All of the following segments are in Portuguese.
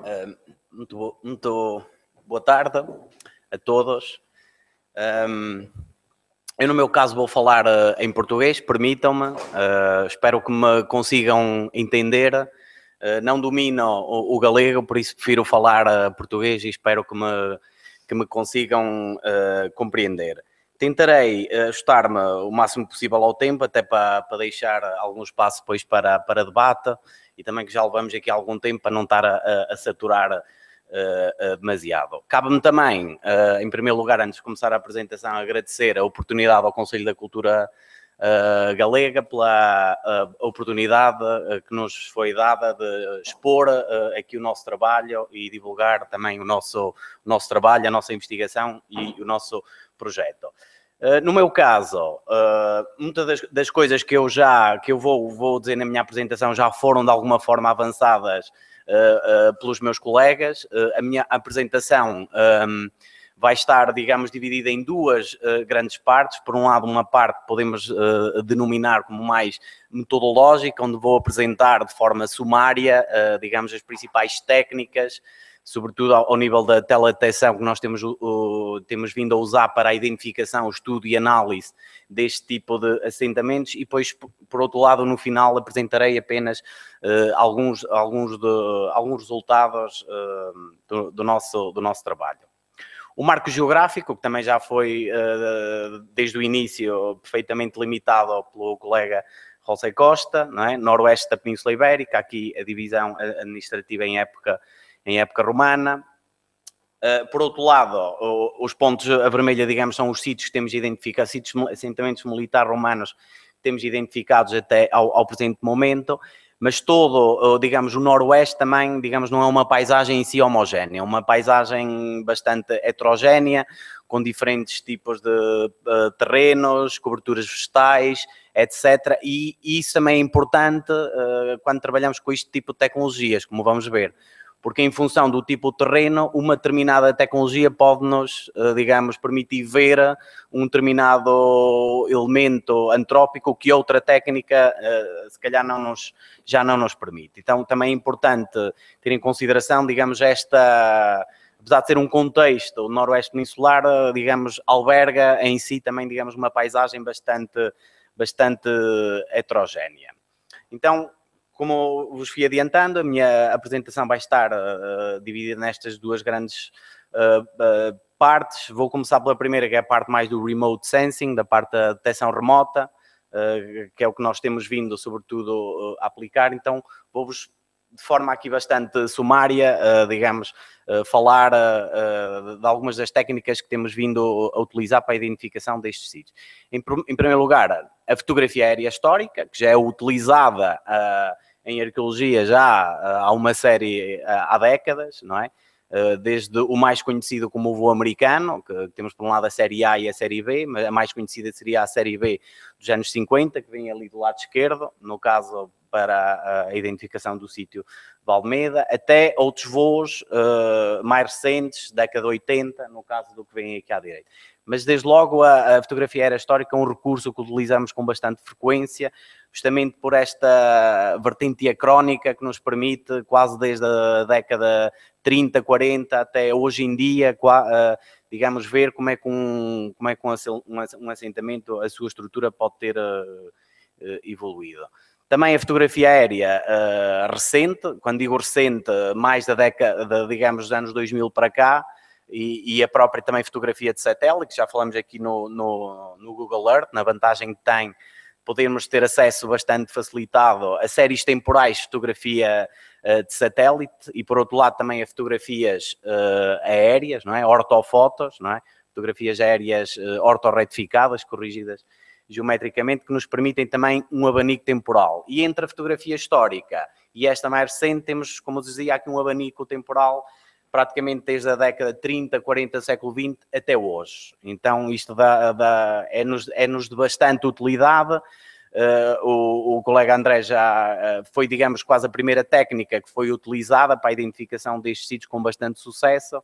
Muito boa tarde a todos. Eu, no meu caso, vou falar em português, permitam-me. Espero que me consigam entender. Não domino o galego, por isso prefiro falar português e espero que me consigam compreender. Tentarei ajustar-me o máximo possível ao tempo, até para deixar algum espaço depois para debate, e também que já levamos aqui algum tempo para não estar a saturar demasiado. Cabe-me também, em primeiro lugar, antes de começar a apresentação, agradecer a oportunidade ao Conselho da Cultura Galega pela oportunidade que nos foi dada de expor aqui o nosso trabalho e divulgar também o nosso trabalho, a nossa investigação e o nosso projeto. No meu caso, muitas das coisas que eu vou dizer na minha apresentação já foram de alguma forma avançadas pelos meus colegas. A minha apresentação vai estar, digamos, dividida em duas grandes partes. Por um lado, uma parte que podemos denominar como mais metodológica, onde vou apresentar de forma sumária, digamos, as principais técnicas, sobretudo ao nível da teledetecção que nós temos vindo a usar para a identificação, estudo e análise deste tipo de assentamentos, e depois, por outro lado, no final apresentarei apenas alguns resultados do nosso trabalho. O marco geográfico, que também já foi, desde o início, perfeitamente limitado pelo colega José Costa, não é? Noroeste da Península Ibérica, aqui a divisão administrativa em época romana. Por outro lado, os pontos a vermelho, digamos, são os sítios que temos identificados, assentamentos militares romanos que temos identificados até ao presente momento, mas todo, digamos, o noroeste também, digamos, não é uma paisagem em si homogénea, é uma paisagem bastante heterogénea, com diferentes tipos de terrenos, coberturas vegetais, etc. E isso também é importante quando trabalhamos com este tipo de tecnologias, como vamos ver. Porque em função do tipo de terreno, uma determinada tecnologia pode-nos, digamos, permitir ver um determinado elemento antrópico que outra técnica, se calhar, já não nos permite. Então, também é importante ter em consideração, digamos, apesar de ser um contexto, o noroeste peninsular, digamos, alberga em si também, digamos, uma paisagem bastante heterogénea. Então, como vos fui adiantando, a minha apresentação vai estar dividida nestas duas grandes partes. Vou começar pela primeira, que é a parte mais do remote sensing, da parte da detecção remota, que é o que nós temos vindo, sobretudo, a aplicar. Então, vou-vos, de forma aqui bastante sumária, digamos, falar de algumas das técnicas que temos vindo a utilizar para a identificação destes sítios. Em primeiro lugar, a fotografia aérea histórica, que já é utilizada em arqueologia já há uma série, há décadas, não é? Desde o mais conhecido como o voo americano, que temos por um lado a série A e a série B, mas a mais conhecida seria a série B dos anos 50, que vem ali do lado esquerdo, no caso para a identificação do sítio de Almeida, até outros voos mais recentes, década de 80, no caso do que vem aqui à direita. Mas, desde logo, a fotografia aérea histórica é um recurso que utilizamos com bastante frequência, justamente por esta vertente diacrónica que nos permite, quase desde a década 30, 40 até hoje em dia, digamos, ver como é que um assentamento, a sua estrutura pode ter evoluído. Também a fotografia aérea recente, quando digo recente, mais da década, digamos, dos anos 2000 para cá, e a própria também fotografia de satélite, que já falamos aqui no Google Earth, na vantagem que tem podemos ter acesso bastante facilitado a séries temporais de fotografia de satélite e, por outro lado, também a fotografias aéreas, não é? Ortofotos, não é? Fotografias aéreas ortorretificadas, corrigidas geometricamente, que nos permitem também um abanico temporal. E entre a fotografia histórica e esta mais recente, temos, como eu dizia, aqui um abanico temporal praticamente desde a década de 30, 40, século XX até hoje. Então, isto é-nos de bastante utilidade. O colega André já foi, digamos, quase a primeira técnica que foi utilizada para a identificação destes sítios com bastante sucesso.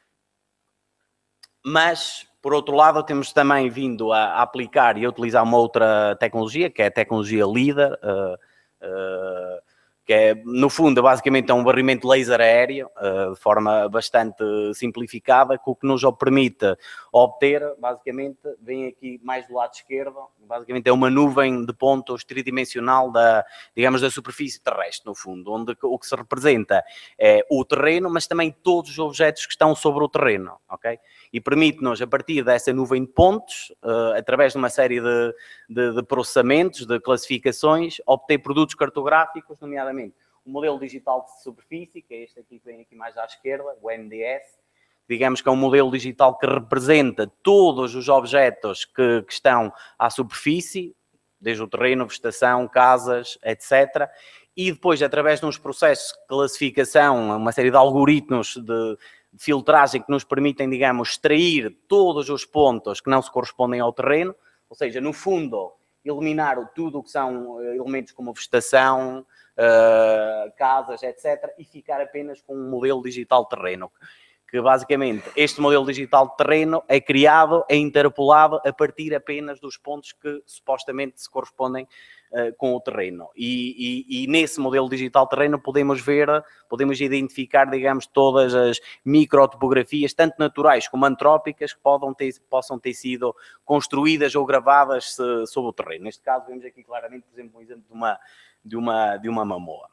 Mas, por outro lado, temos também vindo a aplicar e a utilizar uma outra tecnologia, que é a tecnologia LIDAR, que é, no fundo, basicamente é um barrimento laser aéreo, de forma bastante simplificada, que o que nos permite obter, basicamente, vem aqui mais do lado esquerdo, basicamente é uma nuvem de pontos tridimensional digamos, da superfície terrestre, no fundo, onde o que se representa é o terreno, mas também todos os objetos que estão sobre o terreno, ok? E permite-nos, a partir dessa nuvem de pontos, através de uma série de processamentos, de classificações, obter produtos cartográficos, nomeadamente o modelo digital de superfície, que é este aqui que vem aqui mais à esquerda, o MDS, digamos que é um modelo digital que representa todos os objetos que estão à superfície, desde o terreno, vegetação, casas, etc. E depois, através de uns processos de classificação, uma série de algoritmos de filtragem que nos permitem, digamos, extrair todos os pontos que não se correspondem ao terreno, ou seja, no fundo, eliminar tudo o que são elementos como vegetação, casas, etc., e ficar apenas com um modelo digital de terreno. Que basicamente este modelo digital de terreno é criado, é interpolado a partir apenas dos pontos que supostamente se correspondem com o terreno. E nesse modelo digital de terreno podemos identificar, digamos, todas as microtopografias, tanto naturais como antrópicas, que possam ter sido construídas ou gravadas sobre o terreno. Neste caso, vemos aqui claramente, por exemplo, um exemplo de uma mamoa.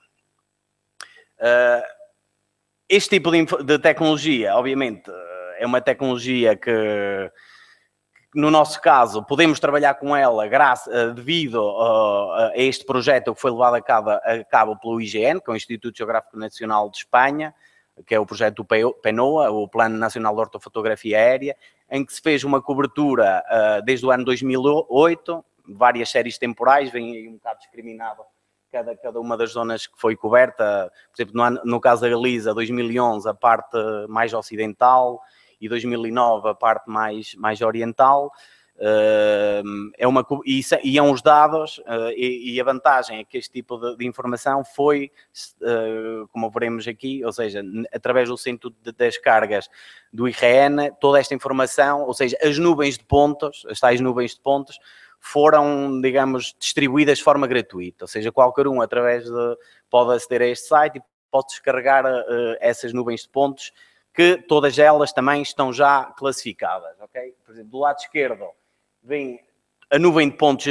Este tipo de tecnologia, obviamente, é uma tecnologia que, no nosso caso, podemos trabalhar com ela devido a este projeto que foi levado a cabo pelo IGN, que é o Instituto Geográfico Nacional de Espanha, que é o projeto do PNOA, o Plano Nacional de Ortofotografia Aérea, em que se fez uma cobertura desde o ano 2008, várias séries temporais, vem aí um bocado discriminado cada uma das zonas que foi coberta. Por exemplo, no caso da Galiza, 2011 a parte mais ocidental e 2009 a parte mais oriental. E é uns dados, e a vantagem é que este tipo de informação foi, como veremos aqui, ou seja, através do centro das cargas do IRN, toda esta informação, ou seja, as nuvens de pontos, as tais nuvens de pontos, foram, digamos, distribuídas de forma gratuita, ou seja, qualquer um pode aceder a este site e pode descarregar essas nuvens de pontos, que todas elas também estão já classificadas, ok? Por exemplo, do lado esquerdo vem a nuvem de pontos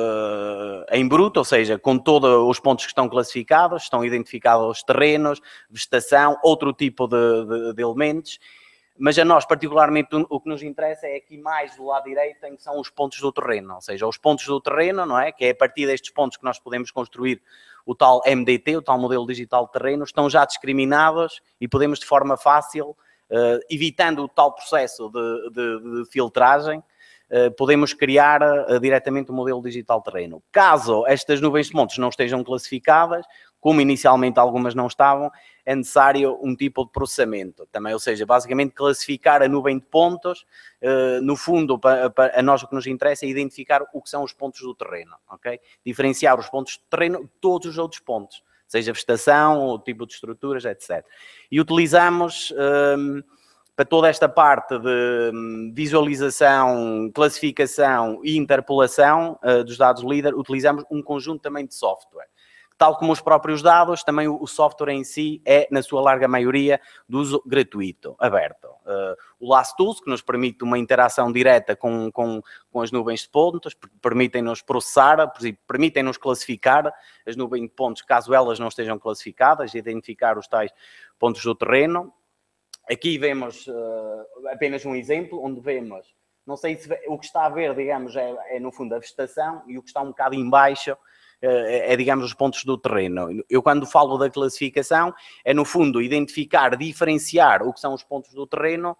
em bruto, ou seja, com todos os pontos que estão classificados, estão identificados os terrenos, vegetação, outro tipo de elementos. Mas a nós, particularmente, o que nos interessa é aqui mais do lado direito, em que são os pontos do terreno. Ou seja, os pontos do terreno, não é? Que é a partir destes pontos que nós podemos construir o tal MDT, o tal modelo digital de terreno, estão já discriminados e podemos, de forma fácil, evitando o tal processo de filtragem, podemos criar diretamente o modelo digital de terreno. Caso estas nuvens de pontos não estejam classificadas, como inicialmente algumas não estavam, é necessário um tipo de processamento também, ou seja, basicamente classificar a nuvem de pontos, no fundo, a nós o que nos interessa é identificar o que são os pontos do terreno, ok? Diferenciar os pontos do terreno de todos os outros pontos, seja vegetação, ou tipo de estruturas, etc. E utilizamos, para toda esta parte de visualização, classificação e interpolação dos dados LiDAR, utilizamos um conjunto também de software. Tal como os próprios dados, também o software em si é, na sua larga maioria, de uso gratuito, aberto. O LastTools, que nos permite uma interação direta com as nuvens de pontos, permitem-nos processar, permitem-nos classificar as nuvens de pontos, caso elas não estejam classificadas, identificar os tais pontos do terreno. Aqui vemos apenas um exemplo, onde vemos, não sei se o que está a ver, digamos, é no fundo a vegetação, e o que está um bocado em baixo digamos, os pontos do terreno. Eu, quando falo da classificação, é, no fundo, identificar, diferenciar o que são os pontos do terreno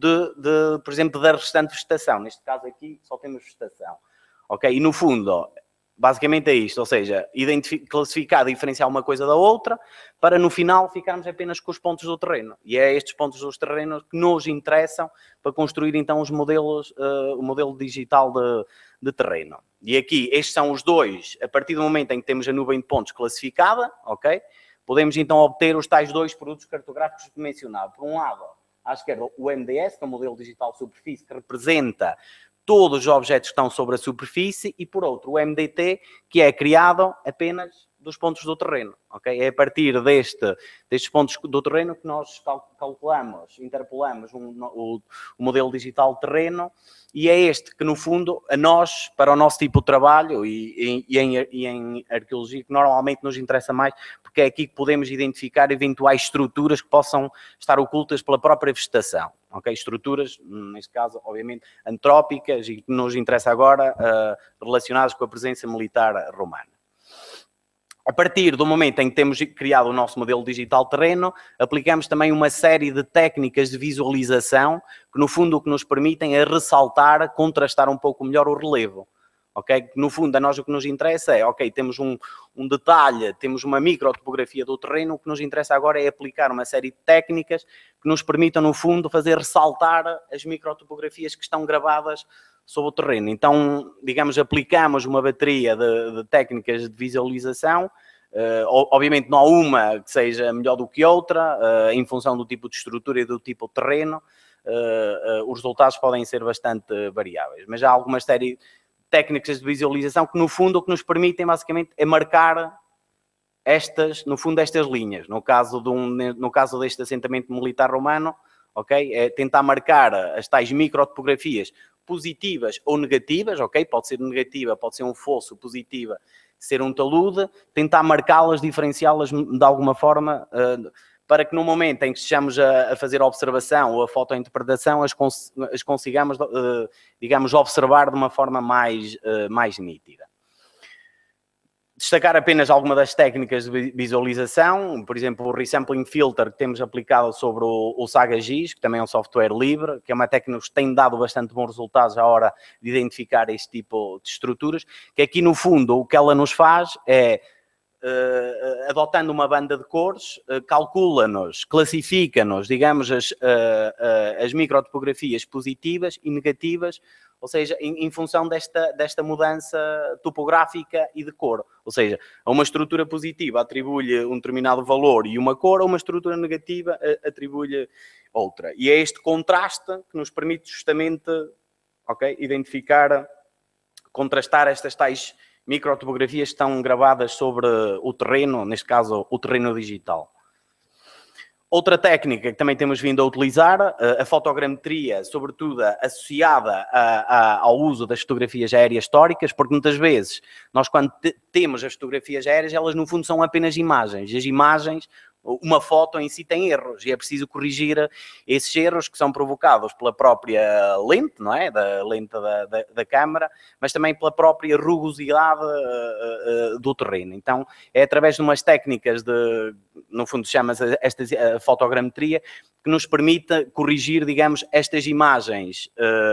por exemplo, da restante vegetação. Neste caso aqui, só temos vegetação. Ok? E, no fundo, basicamente é isto, ou seja, classificar, diferenciar uma coisa da outra, para, no final, ficarmos apenas com os pontos do terreno. E é estes pontos dos terrenos que nos interessam para construir, então, o modelo digital de terreno. E aqui, estes são os dois, a partir do momento em que temos a nuvem de pontos classificada, ok? Podemos então obter os tais dois produtos cartográficos que mencionava. Por um lado, à esquerda, o MDS, que é o modelo digital de superfície, que representa todos os objetos que estão sobre a superfície, e por outro, o MDT, que é criado apenas, dos pontos do terreno, ok? É a partir destes pontos do terreno que nós calculamos, interpolamos o modelo digital de terreno, e é este que, no fundo, a nós, para o nosso tipo de trabalho e em arqueologia, que normalmente nos interessa mais, porque é aqui que podemos identificar eventuais estruturas que possam estar ocultas pela própria vegetação, ok? Estruturas, neste caso, obviamente, antrópicas e que nos interessa agora, relacionadas com a presença militar romana. A partir do momento em que temos criado o nosso modelo digital terreno, aplicamos também uma série de técnicas de visualização que, no fundo, o que nos permitem é ressaltar, contrastar um pouco melhor o relevo. Okay? No fundo, a nós o que nos interessa é, ok, temos um detalhe, temos uma microtopografia do terreno, o que nos interessa agora é aplicar uma série de técnicas que nos permitam, no fundo, fazer ressaltar as microtopografias que estão gravadas sobre o terreno. Então, digamos, aplicamos uma bateria de técnicas de visualização. Obviamente não há uma que seja melhor do que outra, em função do tipo de estrutura e do tipo de terreno. Os resultados podem ser bastante variáveis, mas há algumas série técnicas de visualização que, no fundo, o que nos permitem, basicamente, é marcar estas linhas. No caso deste assentamento militar romano, ok? É tentar marcar as tais microtopografias positivas ou negativas, ok? Pode ser negativa, pode ser um fosso, positiva, ser um talude, tentar marcá-las, diferenciá-las de alguma forma, para que no momento em que estejamos a fazer a observação ou a fotointerpretação, as consigamos, digamos, observar de uma forma mais nítida. Destacar apenas alguma das técnicas de visualização, por exemplo, o Resampling Filter que temos aplicado sobre o Saga GIS, que também é um software livre, que é uma técnica que tem dado bastante bons resultados à hora de identificar este tipo de estruturas, que aqui no fundo o que ela nos faz é, adotando uma banda de cores, calcula-nos, classifica-nos, digamos, as microtopografias positivas e negativas, ou seja, em função desta mudança topográfica e de cor. Ou seja, a uma estrutura positiva atribui-lhe um determinado valor e uma cor, a uma estrutura negativa atribui-lhe outra. E é este contraste que nos permite justamente, okay, identificar, contrastar estas tais microtopografias que estão gravadas sobre o terreno, neste caso o terreno digital. Outra técnica que também temos vindo a utilizar, a fotogrametria, sobretudo associada ao uso das fotografias aéreas históricas, porque muitas vezes nós, quando temos as fotografias aéreas, elas no fundo são apenas imagens. E as imagens, uma foto em si tem erros e é preciso corrigir esses erros que são provocados pela própria lente, não é? Da lente da câmara, mas também pela própria rugosidade do terreno. Então, é através de umas técnicas no fundo chama-se esta fotogrametria, que nos permite corrigir, digamos, estas imagens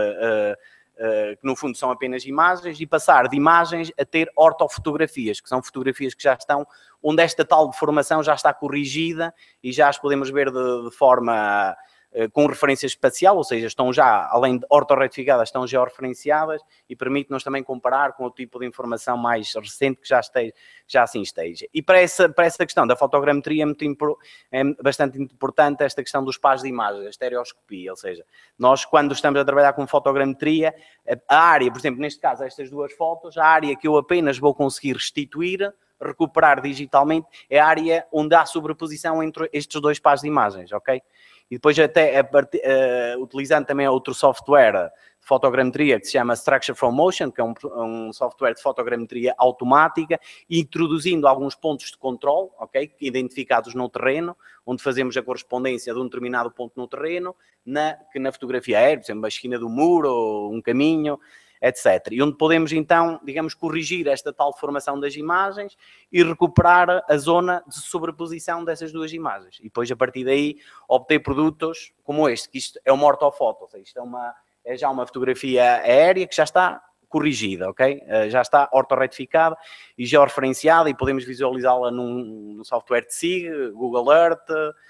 que no fundo são apenas imagens, e passar de imagens a ter ortofotografias, que são fotografias que já estão, onde esta tal deformação já está corrigida e já as podemos ver de forma com referência espacial, ou seja, estão já, além de ortorretificadas, estão georreferenciadas e permite-nos também comparar com o tipo de informação mais recente que já assim esteja. E para essa questão da fotogrametria é bastante importante esta questão dos pares de imagem, a estereoscopia, ou seja, nós quando estamos a trabalhar com fotogrametria, a área, por exemplo, neste caso, estas duas fotos, a área que eu apenas vou conseguir restituir, recuperar digitalmente, é a área onde há sobreposição entre estes dois pares de imagens, ok? E depois até utilizando também outro software de fotogrametria que se chama Structure from Motion, que é um software de fotogrametria automática, introduzindo alguns pontos de controle, ok, identificados no terreno, onde fazemos a correspondência de um determinado ponto no terreno, que na fotografia aérea, por exemplo, a esquina do muro, um caminho, etc. E onde podemos, então, digamos, corrigir esta tal formação das imagens e recuperar a zona de sobreposição dessas duas imagens. E depois, a partir daí, obter produtos como este, que isto é uma ortofoto, ou seja, isto é já uma fotografia aérea que já está corrigida, ok? Já está ortorretificada e georreferenciada, e podemos visualizá-la num software de SIG, Google Earth,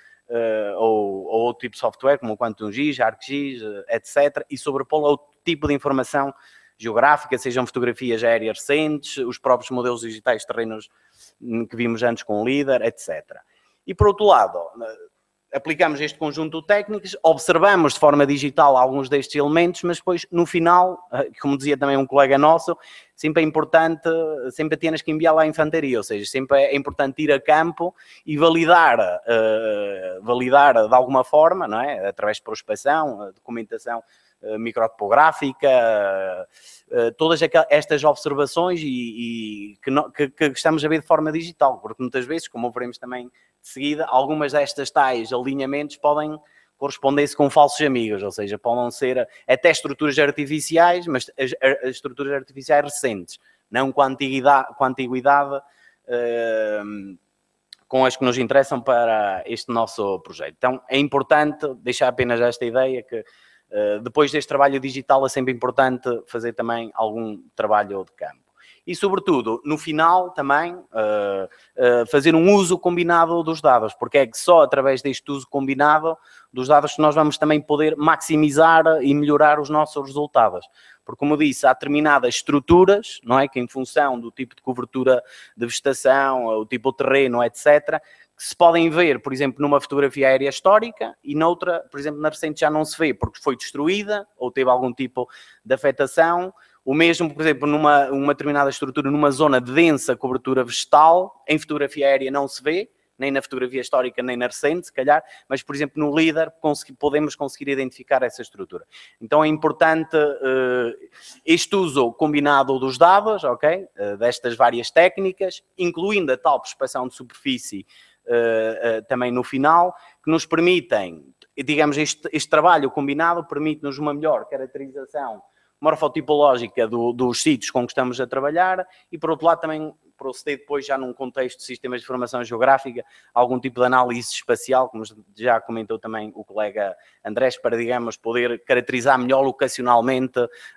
ou outro tipo de software, como o QuantumGIS, ArcGIS, etc. E sobrepô-la a outro tipo de informação geográfica, sejam fotografias aéreas recentes, os próprios modelos digitais de terrenos que vimos antes com o LIDAR, etc. E, por outro lado, aplicamos este conjunto de técnicas, observamos de forma digital alguns destes elementos, mas depois, no final, como dizia também um colega nosso, sempre é importante, sempre tienes que enviar lá a infantaria, ou seja, sempre é importante ir a campo e validar de alguma forma, não é? Através de prospeção, documentação microtopográfica, todas estas observações que estamos a ver de forma digital, porque muitas vezes, como veremos também de seguida, algumas destas tais alinhamentos podem corresponder-se com falsos amigos, ou seja, podem ser até estruturas artificiais, mas as estruturas artificiais recentes, não com a antiguidade com as que nos interessam para este nosso projeto. Então, é importante deixar apenas esta ideia que depois deste trabalho digital é sempre importante fazer também algum trabalho de campo. E, sobretudo, no final também fazer um uso combinado dos dados, porque é que só através deste uso combinado dos dados que nós vamos também poder maximizar e melhorar os nossos resultados. Porque, como disse, há determinadas estruturas, não é? Que em função do tipo de cobertura de vegetação, o tipo de terreno, etc., que se podem ver, por exemplo, numa fotografia aérea histórica e noutra, por exemplo, na recente já não se vê porque foi destruída ou teve algum tipo de afetação. O mesmo, por exemplo, numa determinada estrutura, numa zona de densa cobertura vegetal, em fotografia aérea não se vê, nem na fotografia histórica, nem na recente, se calhar, mas, por exemplo, no LiDAR podemos conseguir identificar essa estrutura. Então é importante este uso combinado dos dados, ok? Destas várias técnicas, incluindo a tal prospeção de superfície também no final, que nos permitem, digamos, este trabalho combinado permite-nos uma melhor caracterização morfotipológica dos sítios com que estamos a trabalhar e, por outro lado, também proceder depois já num contexto de sistemas de informação geográfica, algum tipo de análise espacial, como já comentou também o colega Andrés, para, digamos, poder caracterizar melhor locacionalmente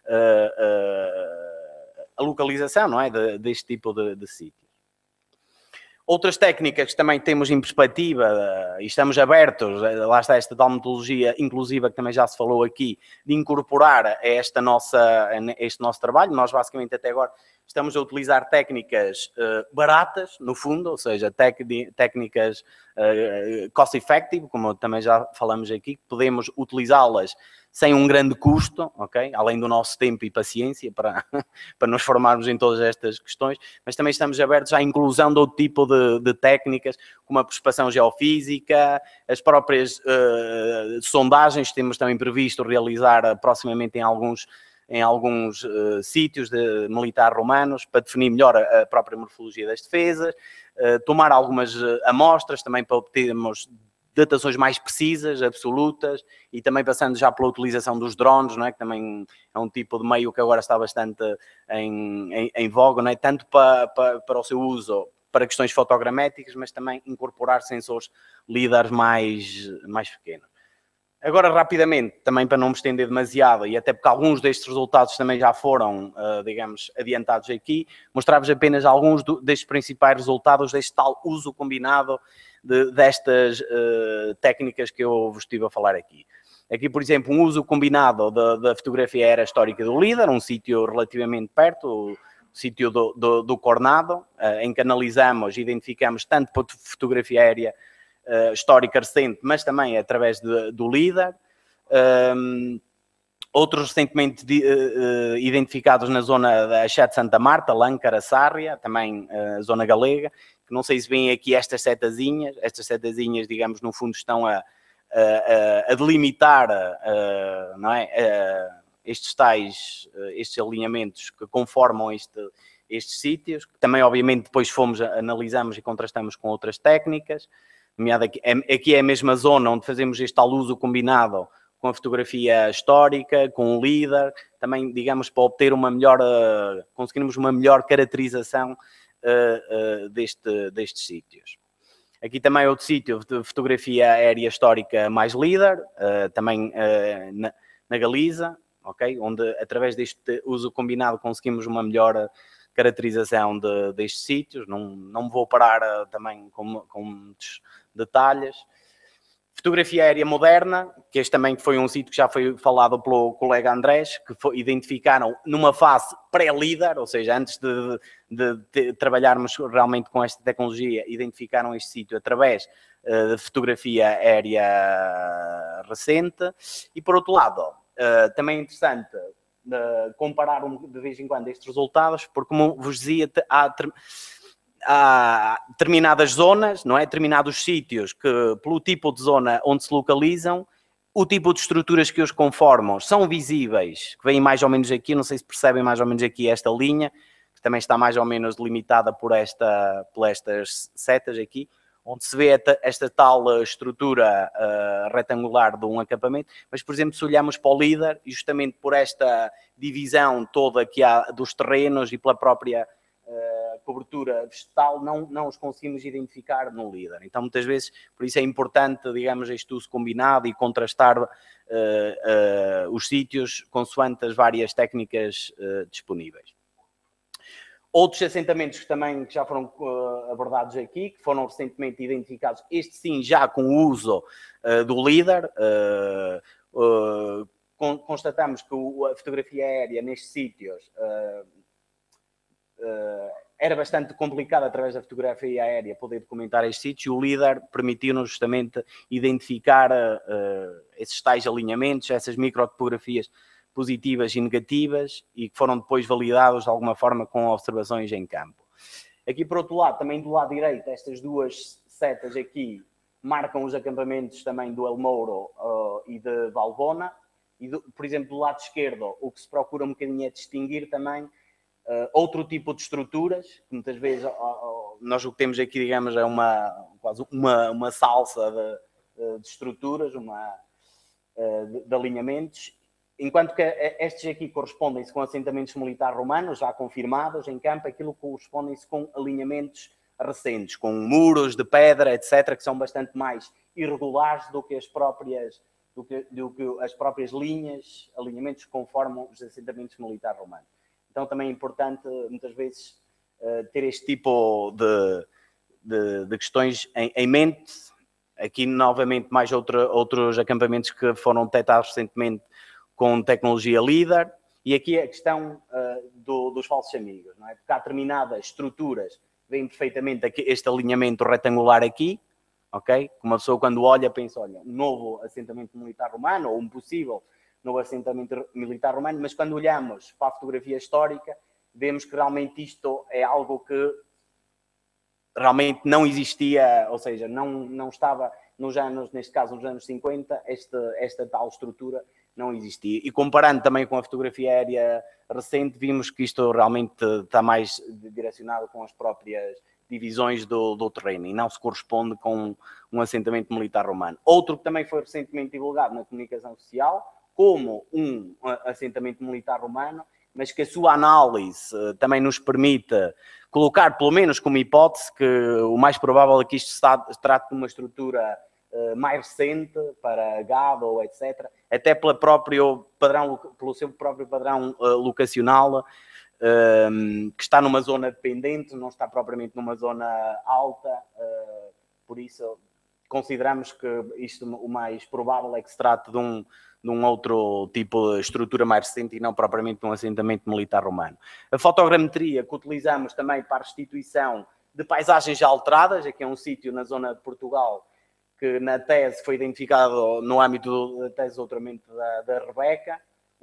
a localização, não é, deste tipo de sítio. Outras técnicas que também temos em perspectiva e estamos abertos, lá está esta tal metodologia inclusiva que também já se falou aqui, de incorporar a este nosso trabalho. Nós basicamente até agora estamos a utilizar técnicas baratas, no fundo, ou seja, técnicas cost-effective, como também já falamos aqui, podemos utilizá-las sem um grande custo, ok? Além do nosso tempo e paciência para nos formarmos em todas estas questões, mas também estamos abertos à inclusão de outro tipo de técnicas, como a prospeção geofísica, as próprias sondagens que temos também previsto realizar proximamente em alguns sítios militar romanos, para definir melhor a própria morfologia das defesas, tomar algumas amostras também para obtermos datações mais precisas, absolutas, e também passando já pela utilização dos drones, não é? Que também é um tipo de meio que agora está bastante em voga, não é? Tanto para o seu uso para questões fotogramétricas, mas também incorporar sensores LiDAR mais pequenos. Agora, rapidamente, também para não me estender demasiado, e até porque alguns destes resultados também já foram, digamos, adiantados aqui, mostrar-vos apenas alguns destes principais resultados deste tal uso combinado destas técnicas que eu vos estive a falar aqui. Aqui, por exemplo, um uso combinado da fotografia aérea histórica do LiDAR, um sítio relativamente perto, o sítio do Cornado, em que analisamos e identificamos tanto por fotografia aérea histórica recente, mas também através do LiDAR. Outros recentemente identificados na zona da Axé Santa Marta, Lâncara, Sárria, também a zona galega, que não sei se veem aqui estas setazinhas, digamos, no fundo estão a delimitar, não é, estes alinhamentos que conformam estes sítios, que também obviamente depois analisamos e contrastamos com outras técnicas. Aqui é a mesma zona onde fazemos este tal uso combinado com a fotografia histórica, com o LiDAR, também, digamos, para obter conseguirmos uma melhor caracterização destes sítios. Aqui também é outro sítio de fotografia aérea histórica mais LiDAR, também na Galiza, okay? Onde através deste uso combinado conseguimos uma melhor caracterização destes sítios. Não me vou parar também com muitos detalhes. Fotografia aérea moderna, que este também foi um sítio que já foi falado pelo colega Andrés, que identificaram numa fase pré-LiDAR, ou seja, antes de trabalharmos realmente com esta tecnologia, identificaram este sítio através de fotografia aérea recente. E por outro lado, também é interessante comparar de vez em quando estes resultados, porque, como vos dizia, há determinadas zonas, não é? Determinados sítios que, pelo tipo de zona onde se localizam, o tipo de estruturas que os conformam são visíveis, que vêm mais ou menos aqui, não sei se percebem mais ou menos aqui esta linha, que também está mais ou menos delimitada por estas setas aqui, onde se vê esta tal estrutura retangular de um acampamento, mas, por exemplo, se olharmos para o líder, justamente por esta divisão toda que há dos terrenos e pela própria cobertura vegetal, não os conseguimos identificar no líder. Então, muitas vezes, por isso é importante, digamos, este uso combinado e contrastar os sítios consoante as várias técnicas disponíveis. Outros assentamentos que também já foram abordados aqui, que foram recentemente identificados, este sim já com o uso do líder, constatamos que a fotografia aérea nestes sítios era bastante complicado através da fotografia aérea poder documentar este sítio. O líder permitiu-nos justamente identificar esses tais alinhamentos, essas microtopografias positivas e negativas, e que foram depois validados de alguma forma com observações em campo. Aqui, por outro lado, também do lado direito, estas duas setas aqui marcam os acampamentos também do El Mouro e de Valbona, e, por exemplo, do lado esquerdo, o que se procura um bocadinho é distinguir também outro tipo de estruturas, que muitas vezes nós o que temos aqui, digamos, é quase uma salsa de estruturas, de alinhamentos, enquanto que estes aqui correspondem-se com assentamentos militares romanos, já confirmados em campo, aquilo correspondem-se com alinhamentos recentes, com muros de pedra, etc., que são bastante mais irregulares do que as próprias linhas, alinhamentos que conformam os assentamentos militares romanos. Então também é importante, muitas vezes, ter este tipo de questões em mente. Aqui, novamente, mais outros acampamentos que foram detectados recentemente com tecnologia LIDAR. E aqui a questão dos falsos amigos, não é? Porque há determinadas estruturas, vem perfeitamente este alinhamento retangular aqui, ok? Uma pessoa, quando olha, pensa, olha, um novo assentamento militar romano, ou um possível no assentamento militar romano, mas quando olhamos para a fotografia histórica, vemos que realmente isto é algo que realmente não existia, ou seja, não estava nos anos, neste caso nos anos 50, esta tal estrutura não existia. E comparando também com a fotografia aérea recente, vimos que isto realmente está mais direcionado com as próprias divisões do terreno e não se corresponde com um assentamento militar romano. Outro que também foi recentemente divulgado na comunicação social, como um assentamento militar romano, mas que a sua análise também nos permite colocar, pelo menos como hipótese, que o mais provável é que isto se trate de uma estrutura mais recente para gado ou etc., até pelo seu próprio padrão locacional, que está numa zona dependente, não está propriamente numa zona alta, por isso consideramos que isto o mais provável é que se trate de um outro tipo de estrutura mais recente e não propriamente de um assentamento militar romano. A fotogrametria que utilizamos também para a restituição de paisagens já alteradas, aqui é um sítio na zona de Portugal que na tese foi identificado no âmbito da tese de doutoramento da Rebeca,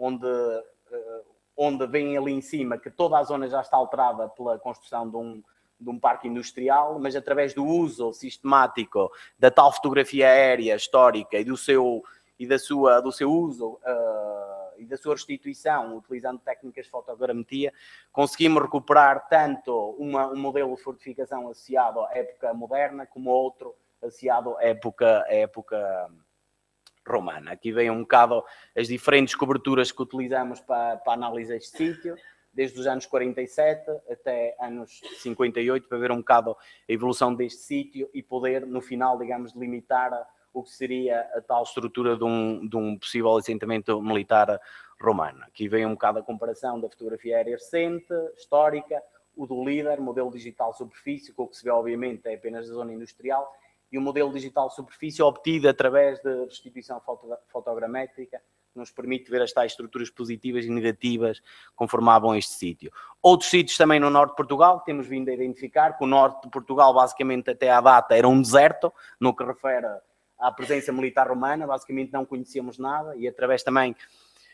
onde vem ali em cima que toda a zona já está alterada pela construção de um parque industrial, mas através do uso sistemático da tal fotografia aérea histórica e do seu uso e da sua restituição, utilizando técnicas de fotogrametria, conseguimos recuperar tanto um modelo de fortificação associado à época moderna, como outro associado à época romana. Aqui vem um bocado as diferentes coberturas que utilizamos para análise deste sítio, desde os anos 47 até anos 58, para ver um bocado a evolução deste sítio e poder, no final, digamos, delimitar o que seria a tal estrutura de um possível assentamento militar romano. Aqui vem um bocado a comparação da fotografia aérea recente, histórica, o do líder, modelo digital superfície, que o que se vê, obviamente, é apenas da zona industrial, e o modelo digital superfície obtido através de restituição fotogramétrica, que nos permite ver as tais estruturas positivas e negativas que conformavam este sítio. Outros sítios também no norte de Portugal, que temos vindo a identificar, que o norte de Portugal, basicamente, até à data, era um deserto, no que refere à presença militar romana, basicamente não conhecíamos nada, e através também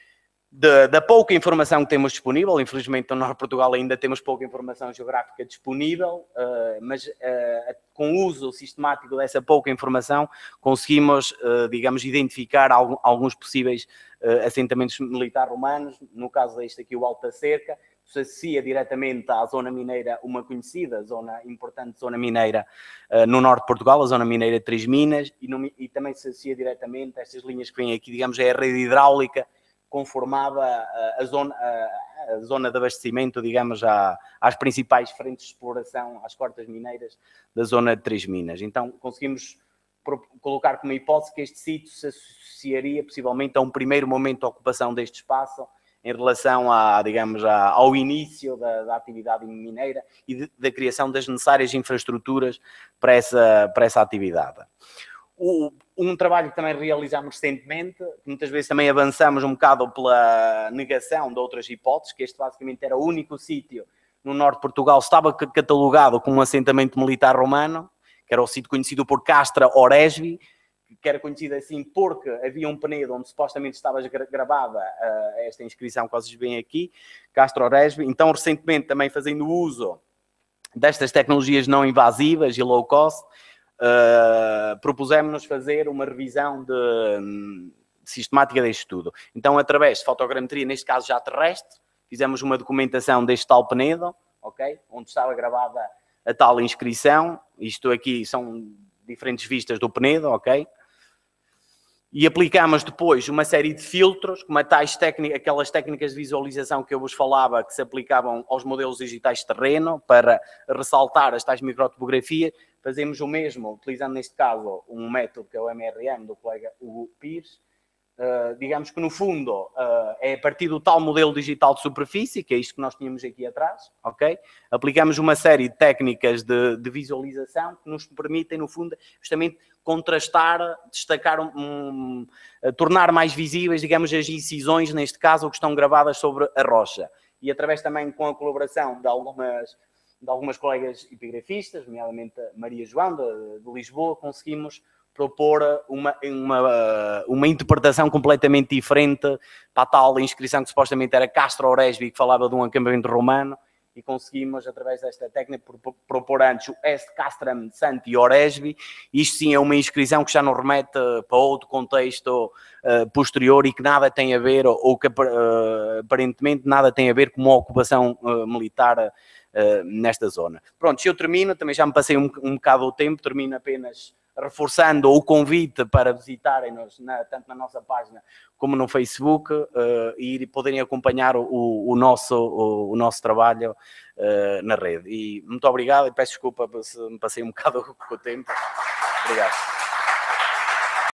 Da pouca informação que temos disponível, infelizmente no Norte de Portugal ainda temos pouca informação geográfica disponível, mas com o uso sistemático dessa pouca informação conseguimos, digamos, identificar alguns possíveis assentamentos militares romanos, no caso deste aqui o Alto da Cerca, se associa diretamente à zona mineira, uma conhecida importante zona mineira no norte de Portugal, a zona mineira de Três Minas, e também se associa diretamente a estas linhas que vêm aqui, digamos, é a rede hidráulica, conformava a zona de abastecimento, digamos, às principais frentes de exploração, às cortas mineiras da zona de Três Minas. Então, conseguimos colocar como hipótese que este sítio se associaria, possivelmente, a um primeiro momento de ocupação deste espaço, em relação digamos, ao início da atividade mineira e da criação das necessárias infraestruturas para essa atividade. Um trabalho que também realizámos recentemente, que muitas vezes também avançamos um bocado pela negação de outras hipóteses, que este basicamente era o único sítio no norte de Portugal que estava catalogado como um assentamento militar romano, que era o sítio conhecido por Castra Oresbi, que era conhecido assim porque havia um penedo onde supostamente estava gravada esta inscrição que vocês veem aqui, Castra Oresbi. Então, recentemente, também fazendo uso destas tecnologias não invasivas e low cost, propusemos-nos fazer uma revisão sistemática deste estudo. Então, através de fotogrametria, neste caso já terrestre, fizemos uma documentação deste tal penedo, okay? Onde estava gravada a tal inscrição. Isto aqui são diferentes vistas do penedo, ok? E aplicamos depois uma série de filtros, como aquelas técnicas de visualização que eu vos falava, que se aplicavam aos modelos digitais de terreno, para ressaltar as tais microtopografias. Fazemos o mesmo, utilizando neste caso um método que é o MRM, do colega Hugo Pires. Digamos que no fundo é a partir do tal modelo digital de superfície, que é isto que nós tínhamos aqui atrás, ok? Aplicamos uma série de técnicas de visualização que nos permitem, no fundo, justamente contrastar, destacar, tornar mais visíveis, digamos, as incisões, neste caso, que estão gravadas sobre a rocha. E através também com a colaboração de algumas colegas epigrafistas, nomeadamente a Maria João, de Lisboa, conseguimos propor uma interpretação completamente diferente para a tal inscrição que supostamente era Castra Oresbi, que falava de um acampamento romano, e conseguimos, através desta técnica, propor antes o Est Castram Santi Oresbi. Isto sim é uma inscrição que já nos remete para outro contexto posterior e que nada tem a ver, ou que aparentemente nada tem a ver com uma ocupação militar nesta zona. Pronto, se eu termino, também já me passei um bocado o tempo, termino apenas reforçando o convite para visitarem-nos tanto na nossa página como no Facebook e poderem acompanhar o nosso trabalho na rede. E muito obrigado e peço desculpa se me passei um bocado com o tempo. Obrigado.